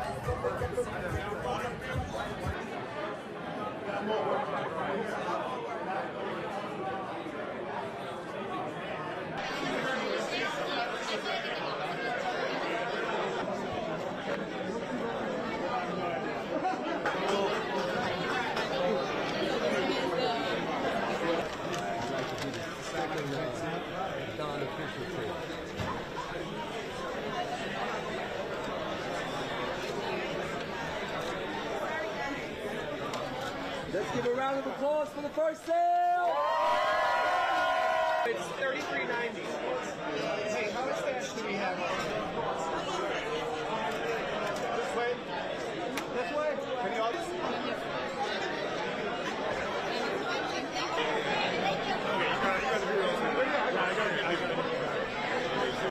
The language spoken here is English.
Let's give a round of applause for the first sale! It's $33.90. Hey, how is that?